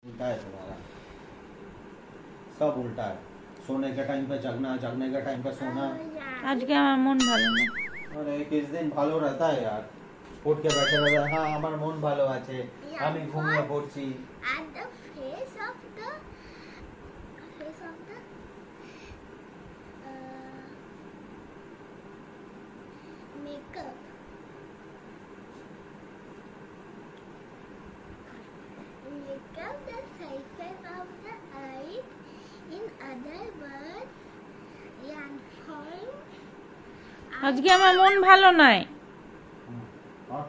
उल्टा है तुम्हारा, सब उल्टा है। सोने के टाइम पे जगना, जगने के टाइम पे सोना। आज क्या আমার মন ভালো নেই। अरे किस दिन ভালো रहता है यार, उठ के बैठे रहता है, हाँ আমার মন ভালো আছে, আমি ঘুমিয়ে পড়ছি। At the face of the makeup. Makeup the surface of the eye. In other words, and forms. আজকে আমার মন ভালো নাই। और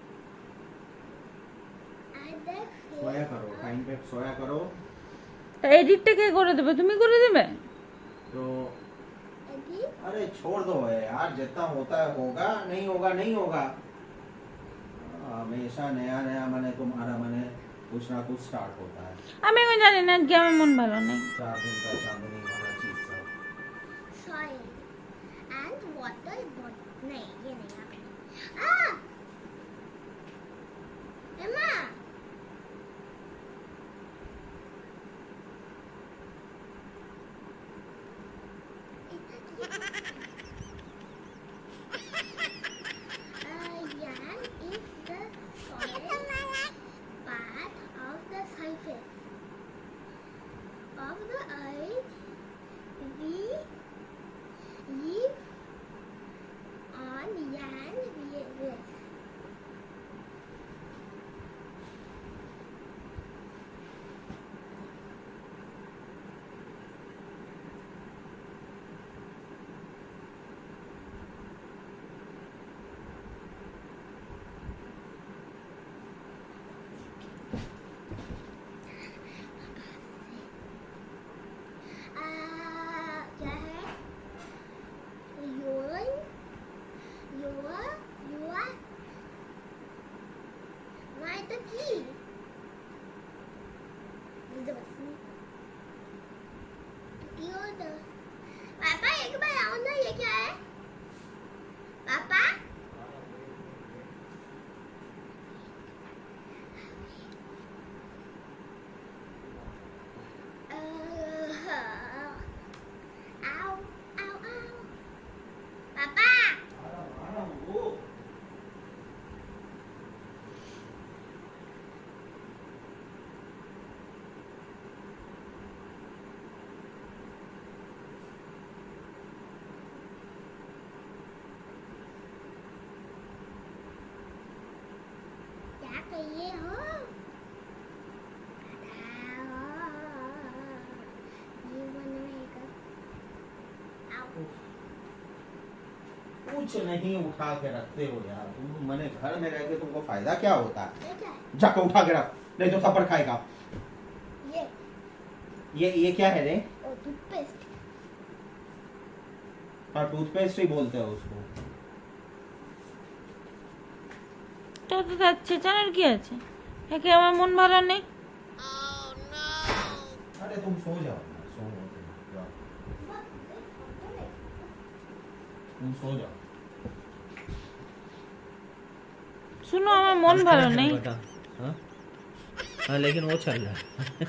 सोया करो, टाइम पे सोया करो। এডিটটা কে করে দেবে, তুমি করে দেবে? तो अरे छोड़ दो यार, जितना होता है होगा, नहीं होगा नहीं होगा। हमेशा नया नया माने तुम्हारा माने कुछ ना कुछ स्टार्ट होता है। আমি এখন জানি না আজকে আমার মন ভালো নেই। 4 दिन का चांदनी वाला चीज सब। Soil and water नहीं ये नहीं Emma Yan is the soil part of the surface of the earth. We live on Yan with. क्या है your why the key पापा एक बार आओ ना, ये क्या है पापा? क्या कहिए हो? कुछ नहीं उठा के रखते हो यार तुम, मैंने घर में रह के तुमको फायदा क्या होता है? जाकर उठा के रख, नहीं तो थप्पड़ खाएगा। ये क्या है रे? टूथपेस्ट। हाँ टूथपेस्ट ही बोलते हैं उसको। তো তো যাচ্ছে, জানার কি আছে? একে আমার মন ভালো নেই। अरे तुम सो जाओ ना, तुम सो जाओ। শুনো আমার মন ভালো নেই। हाँ लेकिन वो चल रहा है।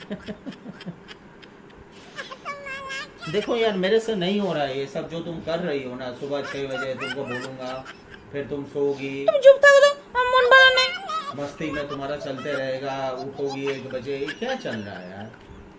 देखो यार मेरे से नहीं हो रहा है ये सब जो तुम कर रही हो ना, सुबह 6 बजे तुमको बोलूंगा, फिर तुम सोगी, তুমি চুপ থাকো তো, আমার মন ভালো নেই। मस्ती में तुम्हारा चलते रहेगा, उठोगी 1 बजे, ये क्या चल रहा है यार?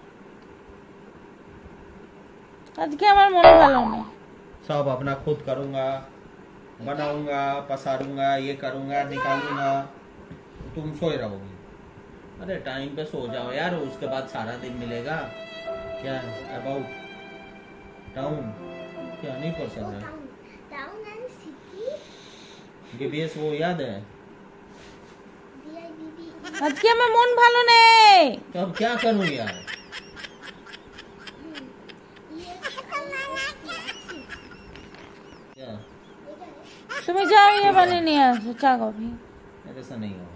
আজকে আমার মন ভালো নেই। सब अपना खुद करूंगा, बनाऊंगा, पसारूंगा, ये करूंगा, निकालूंगा, तुम सोए रहोगी। अरे टाइम पे सो जाओ यार, उसके बाद सारा दिन मिलेगा। क्या अबाउट टाउन क्या नहीं कर सकता? टाउन एंड सिटी जीपीएस वो याद है? আজকে আমার মন ভালো নেই। तो अब क्या करूं यार? क्या তুমি যাও ये বানিয়ে নিয়ে আসো চা কফি। ऐसा नहीं होगा,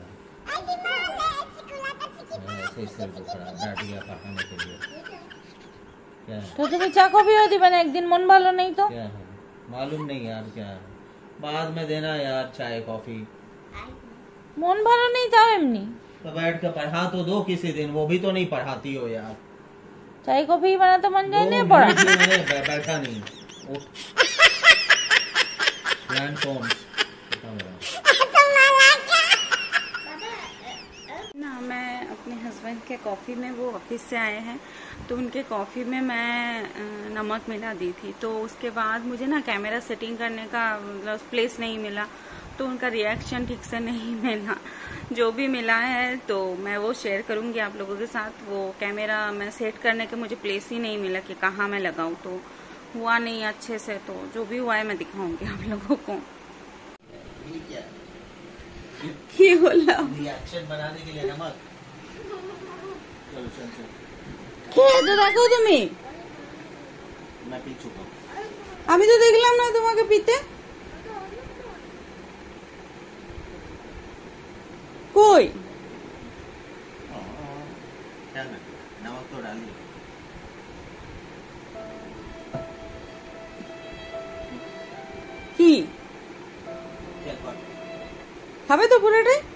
ऐसे ही सिर दुखड़ा बैठ गया पकाने के लिए। क्या है? তো তুমি চা কফিও দিবে না, একদিন মন ভালো নেই তো। क्या है मालूम नहीं यार, क्या है बाद में देना यार चाय कॉफी। মন ভালো নেই তাও এমনি। तो बैठ के पढ़ा तो दो किसी दिन, वो भी तो नहीं पढ़ाती हो यार। चाय कॉफी बना तो मन जाए, नहीं 2 पड़ा। मिनट भी मैंने बैठा नहीं। लैंडफोन्स ना, मैं अपने हस्बैंड के कॉफ़ी में, वो ऑफिस से आए हैं तो उनके कॉफ़ी में मैं नमक मिला दी थी। तो उसके बाद मुझे ना कैमरा सेटिंग करने का मतलब प्लेस नहीं मिला, तो उनका रिएक्शन ठीक से नहीं मिला। जो भी मिला है तो मैं वो शेयर करूंगी आप लोगों के साथ। वो कैमरा मैं सेट करने के मुझे प्लेस ही नहीं मिला कि कहाँ मैं लगाऊं, तो हुआ नहीं अच्छे से। तो जो भी हुआ है मैं दिखाऊंगी आप लोगों को। কি বললাম रिएक्शन बनाने के लिए नमक। चलो चल चल, খেয়ে তো দেখো তুমি। मैं पी चुका हूँ। আমি তো দেখলাম না তোমাকে পিতে। কই क्या ना, नमक तो डालिए। কি क्या कर খাবে তো পুরোটাই?